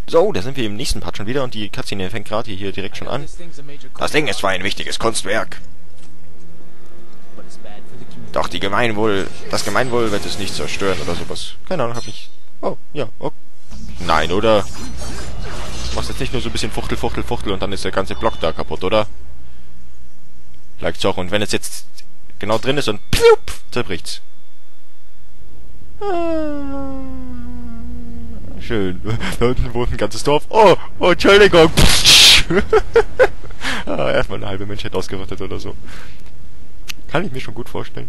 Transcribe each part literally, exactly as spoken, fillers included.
So, da sind wir im nächsten Part schon wieder und die Cutscene fängt gerade hier direkt schon an. Das Ding ist zwar ein wichtiges Kunstwerk, doch die Gemeinwohl, das Gemeinwohl wird es nicht zerstören oder sowas. Keine Ahnung, hab ich... Oh, ja, oh. Nein, oder? Du machst jetzt nicht nur so ein bisschen Fuchtel, Fuchtel, Fuchtel und dann ist der ganze Block da kaputt, oder? Lag's auch. Und wenn es jetzt genau drin ist und plupp, zerbricht's. Ah, schön. Da unten wohnt ein ganzes Dorf. Oh, oh, Entschuldigung. ah, erstmal eine halbe Menschheit ausgerottet oder so. Kann ich mir schon gut vorstellen.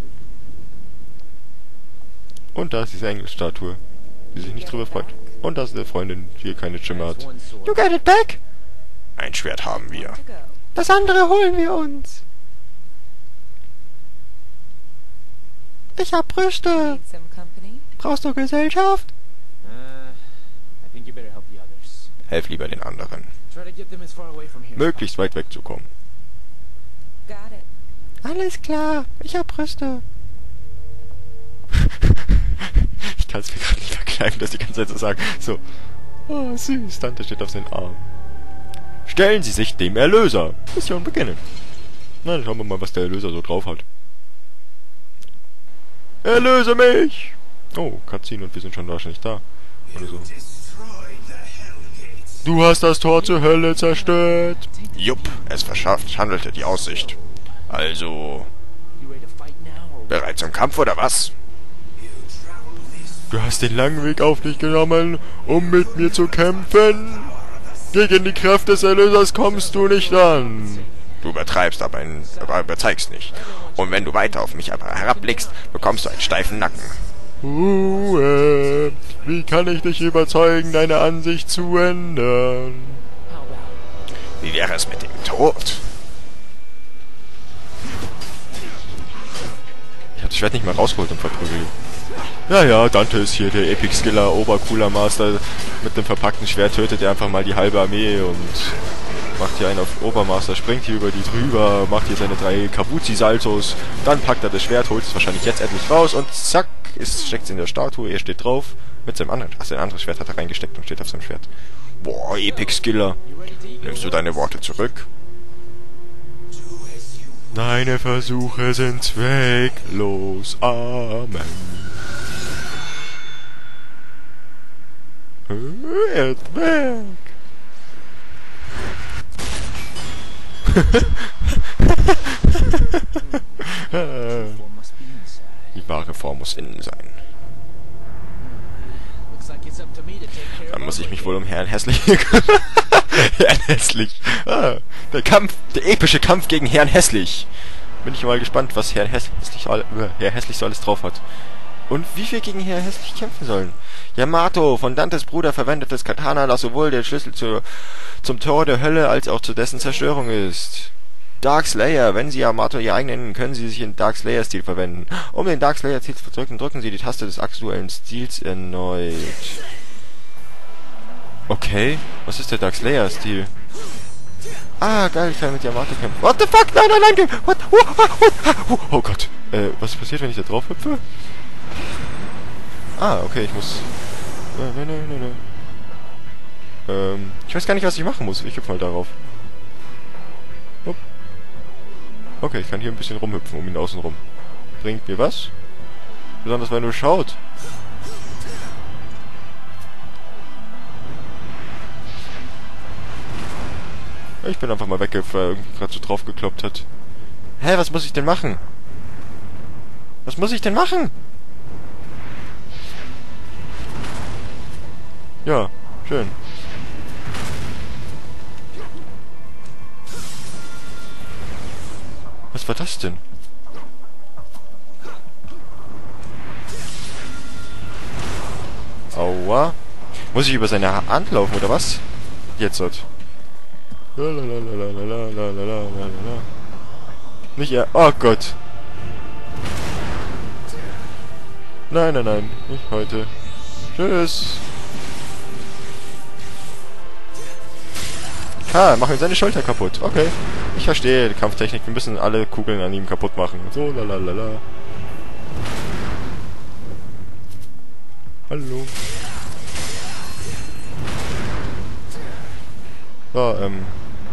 Und da ist diese Engelstatue, die sich nicht drüber freut. Und da ist eine Freundin, die hier keine Stimme hat. You get it back? Ein Schwert haben wir. Das andere holen wir uns. Ich hab Brüste. Brauchst du Gesellschaft? Helf lieber den anderen. Möglichst weit wegzukommen. Alles klar, ich hab Brüste. Ich kann es mir gerade nicht verkneifen, das die ganze Zeit zu sagen. So. Oh, süß. Tante steht auf seinen Arm. Stellen Sie sich dem Erlöser. Mission beginnen. Na, dann schauen wir mal, was der Erlöser so drauf hat. Erlöse mich! Oh, Cutscene und wir sind schon wahrscheinlich da. Oder so. Du hast das Tor zur Hölle zerstört. Jupp, es verschandelt die Aussicht. Also... Bereit zum Kampf, oder was? Du hast den langen Weg auf dich genommen, um mit mir zu kämpfen. Gegen die Kraft des Erlösers kommst du nicht an. Du übertreibst, aber, ein, aber überzeigst nicht. Und wenn du weiter auf mich herabblickst, bekommst du einen steifen Nacken. Ruhe. Wie kann ich dich überzeugen, deine Ansicht zu ändern? Wie wäre es mit dem Tod? Ich hab das Schwert nicht mal rausgeholt und verprügelt. Ja, ja, Dante ist hier der Epic Skiller, Obercooler Master. Mit dem verpackten Schwert tötet er einfach mal die halbe Armee und macht hier einen auf Obermaster, springt hier über die drüber, macht hier seine drei Kabuzi-Saltos. Dann packt er das Schwert, holt es wahrscheinlich jetzt endlich raus und zack, steckt es in der Statue. Er steht drauf mit seinem anderen. Ach, sein anderes Schwert hat er reingesteckt und steht auf seinem Schwert. Boah, Epic Skiller. Nimmst du deine Worte zurück? Deine Versuche sind zwecklos. Amen. Er ist weg. Die wahre Form muss innen sein. Dann muss ich mich wohl um Herrn Hässlich... Herrn Hässlich. Ah, der Kampf, der epische Kampf gegen Herrn Hässlich. Bin ich mal gespannt, was Herr Hässlich, Herr Hässlich so alles drauf hat. Und wie wir gegen Herr Hässlich kämpfen sollen. Yamato, von Dantes Bruder verwendetes Katana, das sowohl der Schlüssel zu, zum Tor der Hölle als auch zu dessen Zerstörung ist. Dark Slayer, wenn Sie Yamato Ihr eigen nennen, können Sie sich in Dark Slayer Stil verwenden. Um den Dark Slayer Stil zu drücken, drücken Sie die Taste des aktuellen Stils erneut. Okay, was ist der Dark Slayer Stil? Ah, geil, ich kann mit Yamato kämpfen. What the fuck? Nein, nein, nein! What? Oh, oh, oh, oh Gott. Äh, was passiert, wenn ich da drauf hüpfe? Ah, okay, ich muss... Nein, nein, nein, nein. Ähm, ich weiß gar nicht, was ich machen muss. Ich hüpfe mal darauf. Upp. Okay, ich kann hier ein bisschen rumhüpfen, um ihn außen rum. Bringt mir was? Besonders, weil nur schaut. Ich bin einfach mal weggefallen, weil irgendwie gerade so drauf gekloppt hat. Hä, was muss ich denn machen? Was muss ich denn machen? Ja, schön. Was war das denn? Aua. Muss ich über seine Hand laufen, oder was? Jetzt dort. Nicht er. Oh Gott. Nein, nein, nein. Nicht heute. Tschüss. Ah, machen wir seine Schulter kaputt. Okay. Ich verstehe die Kampftechnik. Wir müssen alle Kugeln an ihm kaputt machen. So, lalalala. Hallo. So, ähm...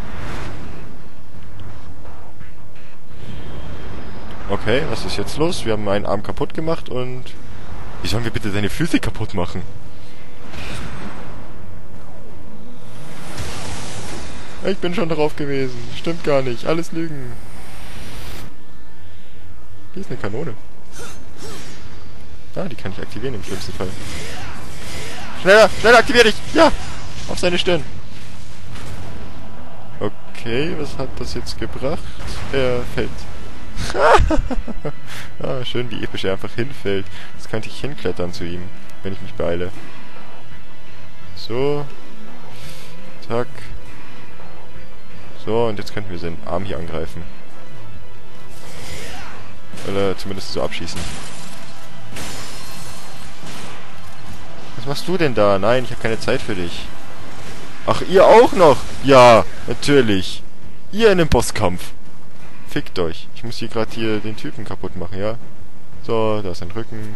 Okay, was ist jetzt los? Wir haben meinen Arm kaputt gemacht und... Wie sollen wir bitte seine Füße kaputt machen? Ich bin schon drauf gewesen. Stimmt gar nicht. Alles Lügen. Hier ist eine Kanone. Ah, die kann ich aktivieren im schlimmsten Fall. Schneller! Schneller, aktivier dich! Ja! Auf seine Stirn. Okay, was hat das jetzt gebracht? Er fällt. Ah, schön, wie episch er einfach hinfällt. Jetzt könnte ich hinklettern zu ihm, wenn ich mich beeile. So. Zack. So, und jetzt könnten wir seinen Arm hier angreifen. Oder zumindest so abschießen. Was machst du denn da? Nein, ich habe keine Zeit für dich. Ach, ihr auch noch? Ja, natürlich. Ihr in dem Bosskampf. Fickt euch. Ich muss hier gerade hier den Typen kaputt machen, ja? So, da ist ein Rücken.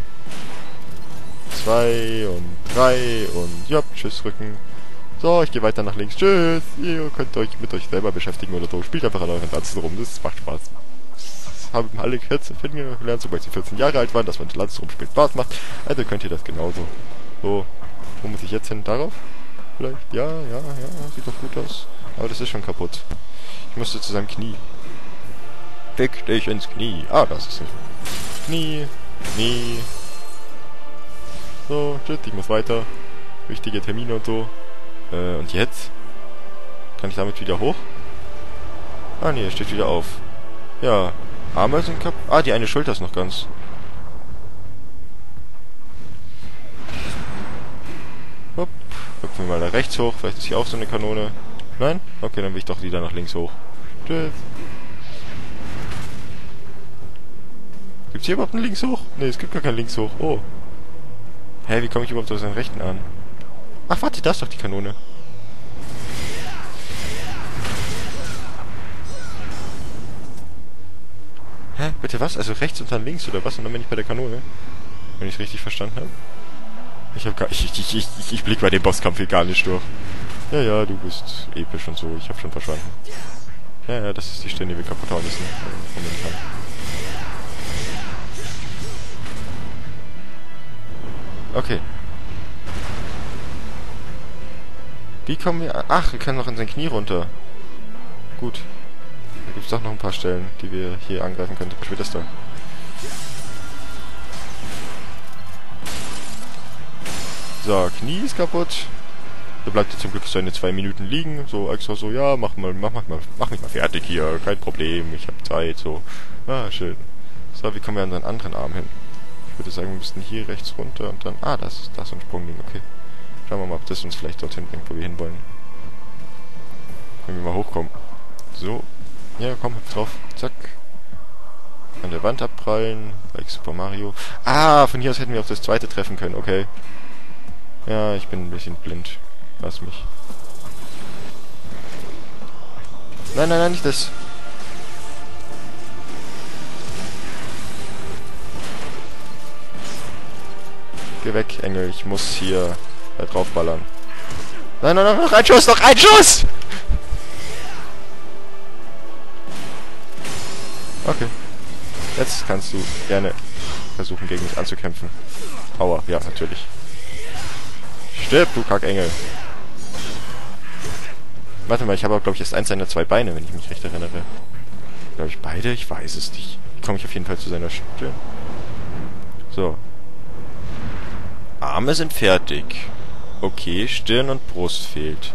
Zwei und drei und ja, tschüss Rücken. So, ich gehe weiter nach links. Tschüss. Ihr könnt euch mit euch selber beschäftigen oder so. Spielt einfach an euren Lanzen rum. Das macht Spaß. Das haben alle vierzehn gelernt, sobald sie vierzehn Jahre alt waren, dass man Lanzen rumspielt Spaß macht. Also könnt ihr das genauso. So, wo muss ich jetzt hin? Darauf? Vielleicht? Ja, ja, ja. Sieht doch gut aus. Aber das ist schon kaputt. Ich musste zu seinem Knie. Fick dich ins Knie. Ah, das ist nicht. Knie. Knie. So, shit, ich muss weiter. Wichtige Termine und so. Äh, und jetzt? Kann ich damit wieder hoch? Ah, nee, er steht wieder auf. Ja, Arme sind kaputt. Ah, die eine Schulter ist noch ganz. Hopp. Hüpfen wir mal da rechts hoch. Vielleicht ist hier auch so eine Kanone. Nein? Okay, dann will ich doch wieder nach links hoch. Tschüss. Gibt's hier überhaupt einen links hoch? Ne, es gibt gar keinen links hoch. Oh. Hä, wie komme ich überhaupt auf seinen rechten an? Ach, warte, da ist doch die Kanone. Hä, bitte was? Also rechts und dann links oder was? Und dann bin ich bei der Kanone? Wenn ich es richtig verstanden habe. Ich hab gar... Ich, ich, ich, ich, ich blick bei dem Bosskampf hier gar nicht durch. Ja, ja, du bist episch und so. Ich hab schon verstanden. Ja, ja, das ist die Stirn, die wir kaputt hauen müssen. Momentan. Okay. Wie kommen wir... Ach, wir können noch in sein Knie runter. Gut. Da gibt es doch noch ein paar Stellen, die wir hier angreifen können. Zum Beispiel das da. So, Knie ist kaputt. Da bleibt jetzt zum Glück seine zwei Minuten liegen. So extra so, ja, mach mal, mach, mach mal, mach mich mal fertig hier. Kein Problem, ich habe Zeit. So. Ah, schön. So, wie kommen wir an seinen anderen Arm hin? Ich würde sagen, wir müssten hier rechts runter und dann... Ah, das ist das so ein Sprungding, okay. Schauen wir mal, ob das uns vielleicht dorthin bringt, wo wir hinwollen. Wenn wir mal hochkommen. So. Ja, komm, hüpf drauf. Zack. An der Wand abprallen. Like Super Mario. Ah, von hier aus hätten wir auch das zweite treffen können, okay. Ja, ich bin ein bisschen blind. Lass mich. Nein, nein, nein, nicht das. Geh weg, Engel. Ich muss hier da drauf ballern. Nein, nein, nein, noch ein Schuss, noch ein Schuss! Okay. Jetzt kannst du gerne versuchen, gegen mich anzukämpfen. Aua, ja, natürlich. Stirb, du Kackengel. Warte mal, ich habe auch, glaube ich, erst eins seiner zwei Beine, wenn ich mich recht erinnere. Glaube ich beide? Ich weiß es nicht. Komme ich auf jeden Fall zu seiner Stirn. So. Arme sind fertig. Okay, Stirn und Brust fehlt.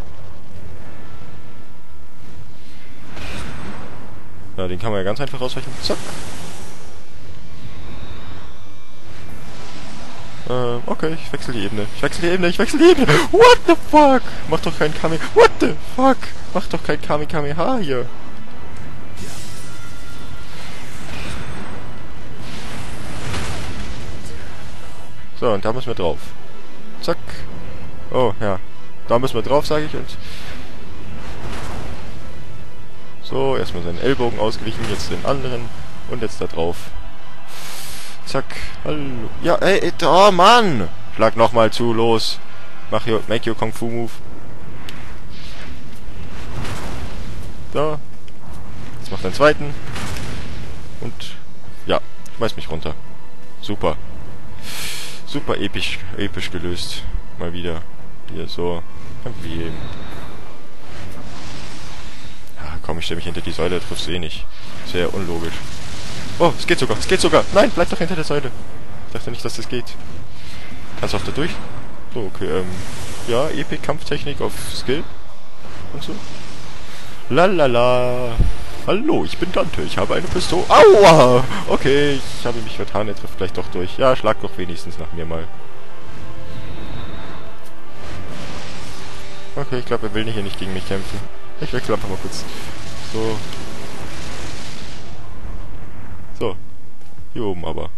Ja, den kann man ja ganz einfach ausweichen. Zack. Ähm, okay, ich wechsle die Ebene. Ich wechsle die Ebene, ich wechsle die Ebene. What the fuck? Mach doch kein Kami... What the fuck? Mach doch kein Kami-Kameha hier. So, und da müssen wir drauf. Zack. Oh, ja. Da müssen wir drauf, sage ich. Und so, erstmal seinen Ellbogen ausgewichen, jetzt den anderen. Und jetzt da drauf. Zack. Hallo. Ja, ey, oh Mann! Schlag nochmal zu, los. Mach your, make your Kung Fu Move. Da. Jetzt macht er den zweiten. Und ja, schmeiß mich runter. Super. Super episch, episch gelöst. Mal wieder. Hier so. Wie eben. Ja, komm, ich stelle mich hinter die Säule, triffst du eh nicht. Sehr unlogisch. Oh, es geht sogar, es geht sogar. Nein, bleib doch hinter der Säule. Ich dachte nicht, dass das geht. Kannst du auch da durch? So, okay, ähm. Ja, Epic Kampftechnik auf Skill. Und so. Lalala. Hallo, ich bin Dante. Ich habe eine Pistole. Aua! Okay, ich habe mich vertan. Er trifft gleich doch durch. Ja, schlag doch wenigstens nach mir mal. Okay, ich glaube, er will hier nicht gegen mich kämpfen. Ich wechsle einfach mal kurz. So. So. Hier oben aber.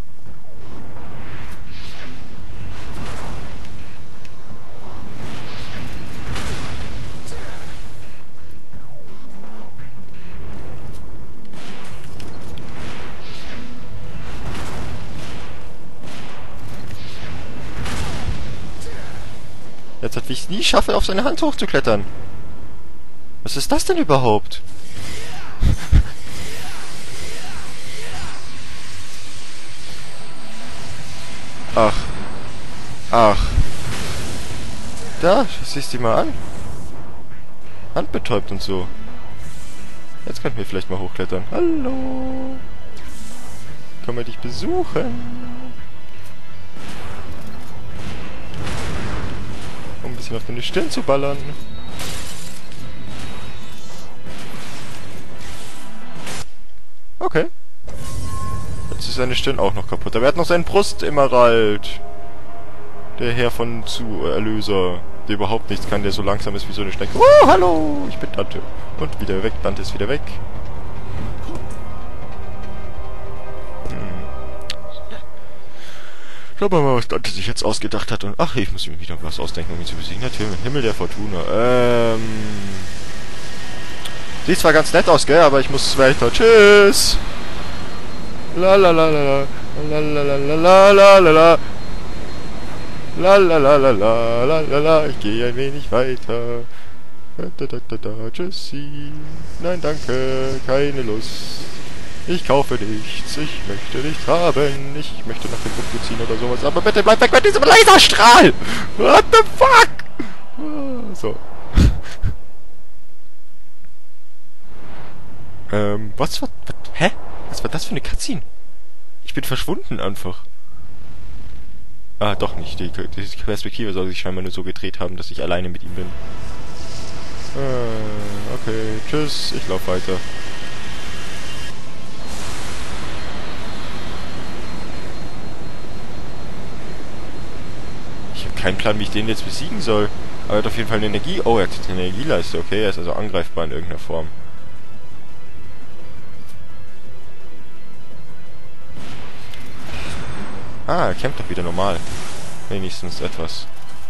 Jetzt hat, wie ich es nie schaffe, auf seine Hand hochzuklettern. Was ist das denn überhaupt? Ach. Ach. Da, siehst du die mal an. Handbetäubt und so. Jetzt könnten wir vielleicht mal hochklettern. Hallo. Können wir dich besuchen? Um ein bisschen auf deine Stirn zu ballern. Okay. Jetzt ist seine Stirn auch noch kaputt. Aber er hat noch seinen Brust-Emerald. Der Herr von zu Erlöser. Der überhaupt nichts kann, der so langsam ist wie so eine Schnecke. Oh, hallo, ich bin Dante. Und wieder weg, Dante ist wieder weg. Hm. Schauen wir mal, was Dante sich jetzt ausgedacht hat. Und ach, ich muss mir wieder was ausdenken, um ihn zu besiegen. Himmel, Himmel der Fortuna. Ähm... Sieht zwar ganz nett aus, gell, aber ich muss weiter. Tschüss! La la la la la la la la la la la. La la la la la la la la, ich gehe ein wenig weiter. Da, da, da, da, da. Tschüssi. Nein, danke, keine Lust. Ich kaufe nichts, ich möchte nichts haben. Ich möchte nach dem Buch ziehen oder sowas. Aber bitte bleib weg mit diesem Laserstrahl! What the fuck? So. ähm, was war... Was, hä? Was war das für eine Cutscene? Ich bin verschwunden einfach. Ah, doch nicht. Die, die Perspektive soll sich scheinbar nur so gedreht haben, dass ich alleine mit ihm bin. Äh, okay. Tschüss. Ich lauf weiter. Ich habe keinen Plan, wie ich den jetzt besiegen soll. Aber er hat auf jeden Fall eine Energie... Oh, er hat eine Energieleiste. Okay, er ist also angreifbar in irgendeiner Form. Ah, er kämpft doch wieder normal. Wenigstens etwas.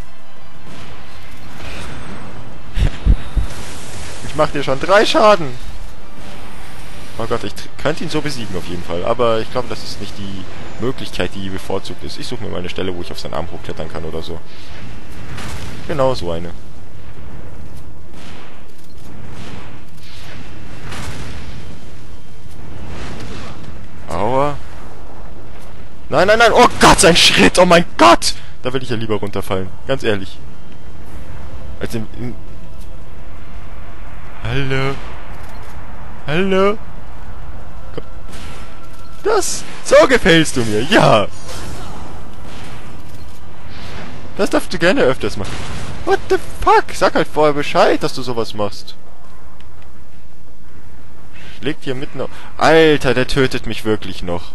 Ich mach dir schon drei Schaden! Oh Gott, ich könnte ihn so besiegen auf jeden Fall. Aber ich glaube, das ist nicht die Möglichkeit, die bevorzugt ist. Ich suche mir mal eine Stelle, wo ich auf seinen Arm hochklettern kann oder so. Genau so eine. Aua. Nein, nein, nein. Oh Gott, sein Schritt. Oh mein Gott. Da will ich ja lieber runterfallen. Ganz ehrlich. Als im... im Hallo. Hallo. Komm. Das. So gefällst du mir. Ja. Das darfst du gerne öfters machen. What the fuck? Sag halt vorher Bescheid, dass du sowas machst. Schlägt hier mitten auf... Alter, der tötet mich wirklich noch.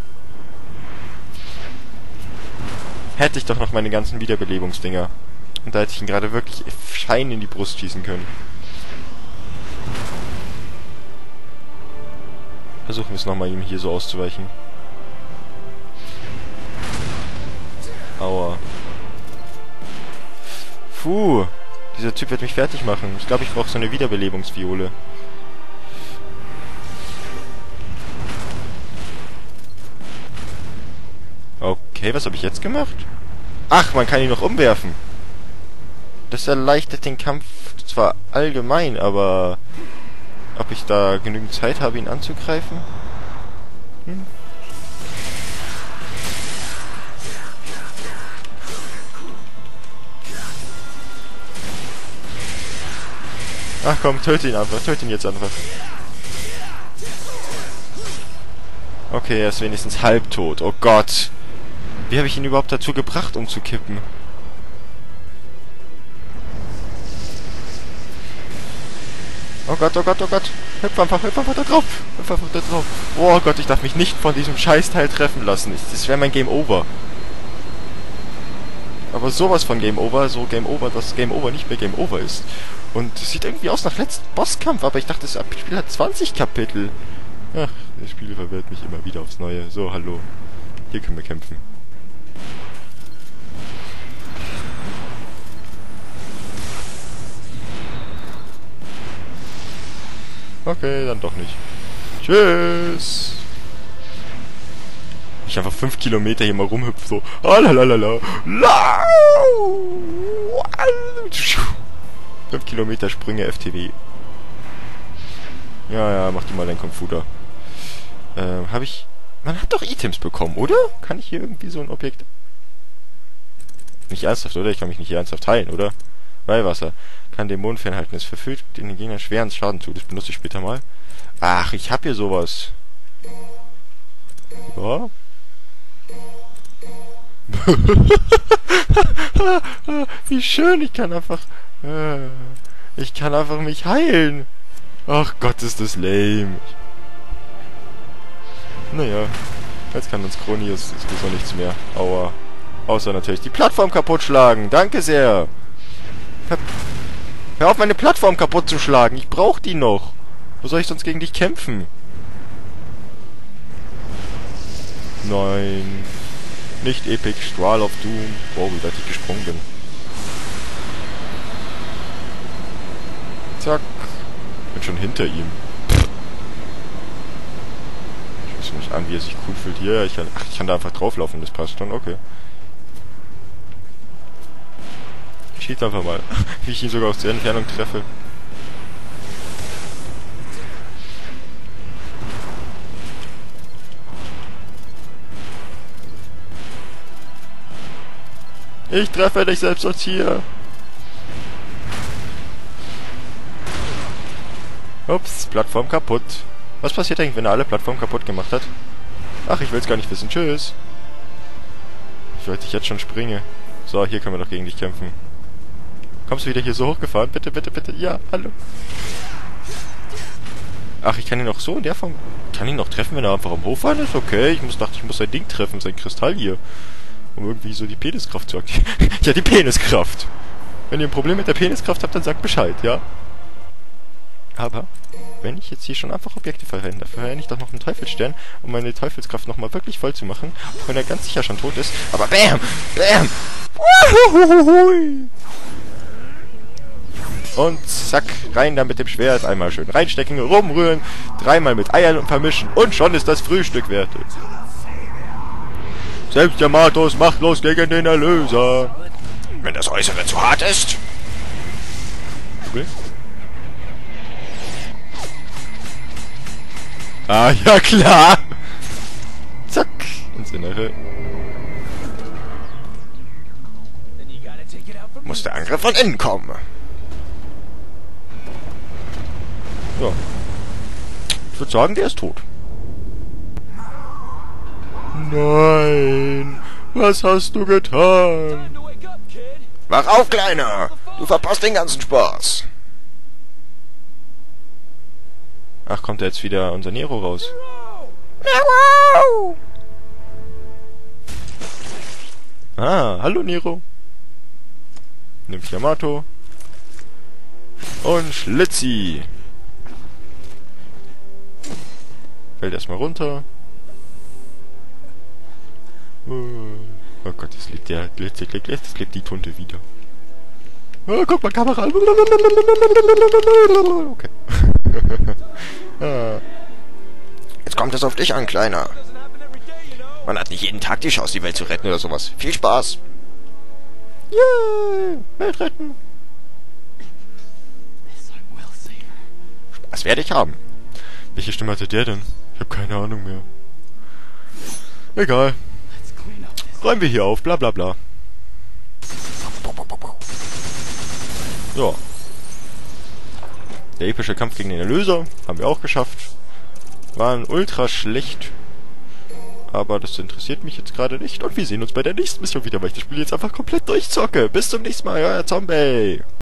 Hätte ich doch noch meine ganzen Wiederbelebungsdinger. Und da hätte ich ihn gerade wirklich Schein in die Brust schießen können. Versuchen wir es nochmal, ihm hier so auszuweichen. Aua. Puh. Dieser Typ wird mich fertig machen. Ich glaube, ich brauche so eine Wiederbelebungsviole. Okay, was habe ich jetzt gemacht? Ach, man kann ihn noch umwerfen. Das erleichtert den Kampf zwar allgemein, aber ob ich da genügend Zeit habe, ihn anzugreifen. Hm. Ach komm, töte ihn einfach, töte ihn jetzt einfach. Okay, er ist wenigstens halbtot. Oh Gott. Wie habe ich ihn überhaupt dazu gebracht, umzukippen? Oh Gott, oh Gott, oh Gott. Hüpf einfach, hüpf einfach da drauf. Hüpf einfach da drauf. Oh Gott, ich darf mich nicht von diesem Scheißteil treffen lassen. Das wäre mein Game Over. Aber sowas von Game Over, so Game Over, dass Game Over nicht mehr Game Over ist. Und es sieht irgendwie aus nach letztem Bosskampf, aber ich dachte, das Spiel hat zwanzig Kapitel. Ach, das Spiel verwirrt mich immer wieder aufs Neue. So, hallo. Hier können wir kämpfen. Okay, dann doch nicht. Tschüss! Ich einfach fünf Kilometer hier mal rumhüpfe, so. Lalalala. fünf Kilometer Sprünge F T W. Ja, ja, mach du mal deinen Computer. Ähm, hab ich... Man hat doch Items bekommen, oder? Kann ich hier irgendwie so ein Objekt... Nicht ernsthaft, oder? Ich kann mich nicht ernsthaft heilen, oder? Weihwasser. Kann Dämonen fernhalten. Es verfügt den Gegner schweren Schaden zu. Das benutze ich später mal. Ach, ich hab hier sowas. Ja. Wie schön, ich kann einfach... Ich kann einfach mich heilen. Ach Gott, ist das lame. Naja, jetzt kann uns Kronius sowieso nichts mehr. Aua. Außer natürlich die Plattform kaputt schlagen. Danke sehr. Hör, hör auf, meine Plattform kaputt zu schlagen. Ich brauche die noch. Wo soll ich sonst gegen dich kämpfen? Nein. Nicht Epic. Strahl of Doom. Wow, wie weit ich gesprungen bin. Zack. Bin schon hinter ihm. Ich weiß nicht an, wie er sich cool fühlt. Hier, ich kann, ach, ich kann da einfach drauflaufen. Das passt schon. Okay. Ich schieße einfach mal, wie ich ihn sogar aus der Entfernung treffe. Ich treffe dich selbst als hier. Ups, Plattform kaputt. Was passiert eigentlich, wenn er alle Plattformen kaputt gemacht hat? Ach, ich will es gar nicht wissen. Tschüss. Ich wollte, ich jetzt schon springe. So, hier können wir doch gegen dich kämpfen. Kommst du wieder hier so hochgefahren? Bitte, bitte, bitte. Ja, hallo. Ach, ich kann ihn auch so in der Form... Kann ihn noch treffen, wenn er einfach am Hochfahren ist? Okay, ich muss, dachte, ich muss sein Ding treffen, sein Kristall hier. Um irgendwie so die Peniskraft zu aktivieren. Ja, die Peniskraft. Wenn ihr ein Problem mit der Peniskraft habt, dann sagt Bescheid, ja? Aber, wenn ich jetzt hier schon einfach Objekte verwende, verwende ich doch noch einen Teufelsstern, um meine Teufelskraft nochmal wirklich voll zu machen. Auch wenn er ganz sicher schon tot ist. Aber BAM! BAM! Und zack, rein da mit dem Schwert, einmal schön reinstecken, rumrühren, dreimal mit Eiern vermischen und schon ist das Frühstück fertig. Selbst Yamato ist machtlos gegen den Erlöser. Wenn das Äußere zu hart ist. Okay. Ah, ja klar. Zack, ins Innere. Muss der Angriff von innen kommen. Ja. Ich würde sagen, der ist tot. Nein. Was hast du getan? Wach auf, Kleiner. Du verpasst den ganzen Spaß. Ach, kommt jetzt wieder unser Nero raus. Nero! Ah, hallo Nero. Nimm Yamato. Und Schlitzi. Fällt erstmal runter. Oh Gott, das lebt ja, das lebt, das lebt die Tunte wieder. Oh, guck mal, Kamera. Okay. Ah. Jetzt kommt es auf dich an, Kleiner. Man hat nicht jeden Tag die Chance, die Welt zu retten oder sowas. Viel Spaß. Yeah, Welt retten. Spaß werde ich haben. Welche Stimme hatte der denn? Ich habe keine Ahnung mehr. Egal. Räumen wir hier auf, bla bla bla. So. Der epische Kampf gegen den Erlöser haben wir auch geschafft. Waren ultra schlecht. Aber das interessiert mich jetzt gerade nicht. Und wir sehen uns bei der nächsten Mission wieder, weil ich das Spiel jetzt einfach komplett durchzocke. Bis zum nächsten Mal, euer Zombie.